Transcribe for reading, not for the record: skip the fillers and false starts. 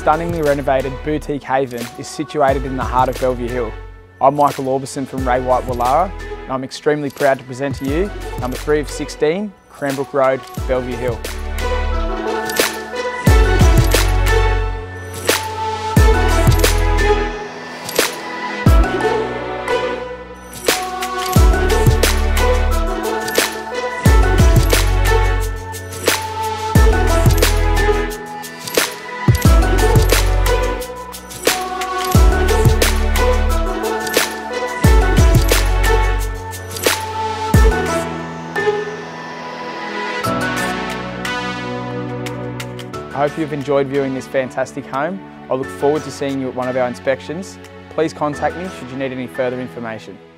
stunningly renovated boutique haven is situated in the heart of Bellevue Hill. I'm Michael Aubusson from White Woollahra, and I'm extremely proud to present to you number 3 of 16, Cranbrook Road, Bellevue Hill. I hope you've enjoyed viewing this fantastic home. I look forward to seeing you at one of our inspections. Please contact me should you need any further information.